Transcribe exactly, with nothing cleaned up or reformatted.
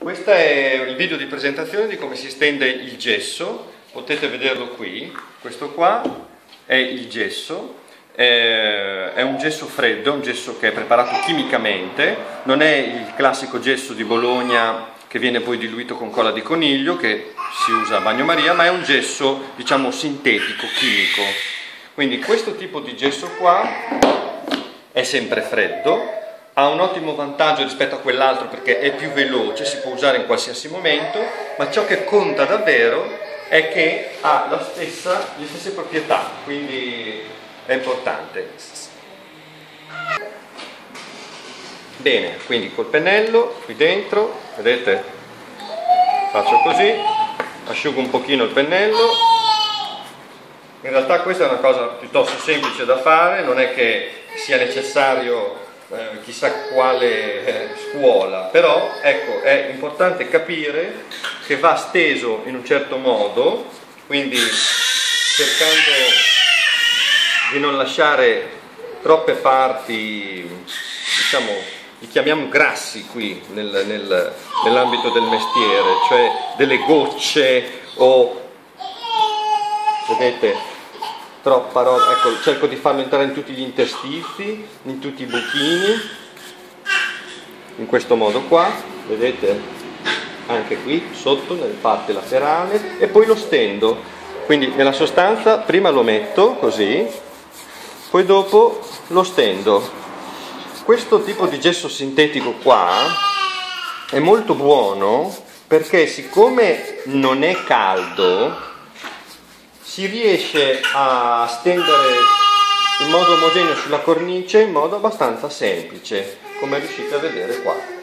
Questo è il video di presentazione di come si stende il gesso, potete vederlo qui. Questo qua è il gesso, è un gesso freddo, un gesso che è preparato chimicamente, non è il classico gesso di Bologna che viene poi diluito con colla di coniglio, che si usa a bagnomaria, ma è un gesso, diciamo, sintetico, chimico. Quindi questo tipo di gesso qua è sempre freddo, ha un ottimo vantaggio rispetto a quell'altro perché è più veloce, si può usare in qualsiasi momento, ma ciò che conta davvero è che ha la stessa, le stesse proprietà, quindi è importante. Bene, quindi col pennello qui dentro, vedete, faccio così, asciugo un pochino il pennello. In realtà questa è una cosa piuttosto semplice da fare, non è che sia necessario eh, chissà quale eh, scuola, però ecco, è importante capire che va steso in un certo modo, quindi cercando di non lasciare troppe parti, diciamo, li chiamiamo grassi qui nel, nel, nell'ambito del mestiere, cioè delle gocce o, vedete, troppa roba. Ecco, cerco di farlo entrare in tutti gli interstizi, in tutti i buchini, in questo modo qua, vedete, anche qui sotto nella parte laterale, e poi lo stendo. Quindi nella sostanza prima lo metto così, poi dopo lo stendo. Questo tipo di gesso sintetico qua è molto buono perché siccome non è caldo si riesce a stendere in modo omogeneo sulla cornice in modo abbastanza semplice, come riuscite a vedere qua.